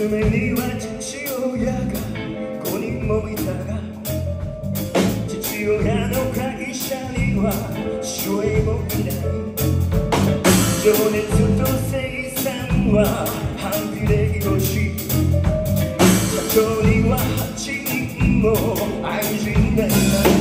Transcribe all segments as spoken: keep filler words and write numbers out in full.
娘には父親がごにんもいたが、父親の会社には主演もいない。情熱と生産は半比例越し、社長にははちにんも愛人がいた。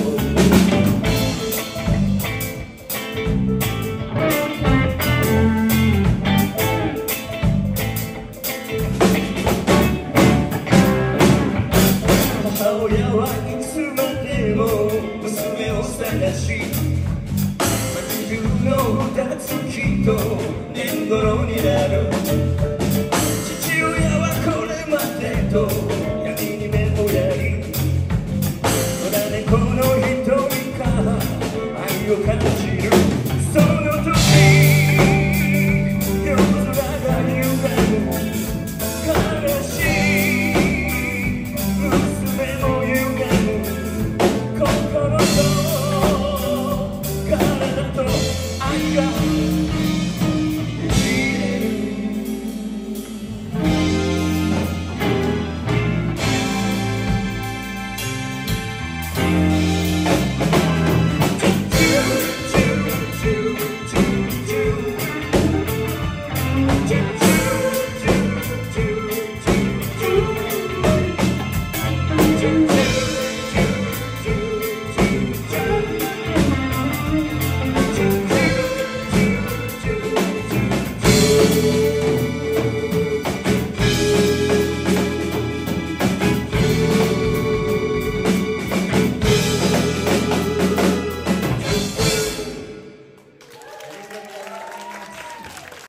母親はいつまでも娘を探し、待ち中の二月と年頃になる。父親はこれまでと闇に目をやり、野良猫の瞳から愛を感じる。その時夜空が歪む悲しい娘も歪む心と体と愛がねじれる。チューチューチューチューチュー